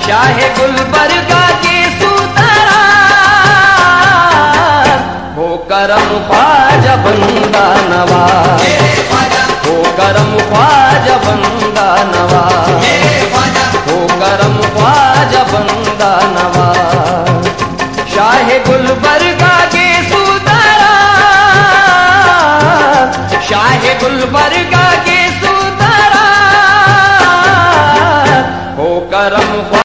शाहे गुलबर्गा के सुतरा हो करम ख्वाजा बंदा नवाज, हो करम ख्वाजा बंदा नवाज, हो करम ख्वाजा बंदा नवाज। शाहे गुलबर्गा के सुतरा शाहे गुलबर्गा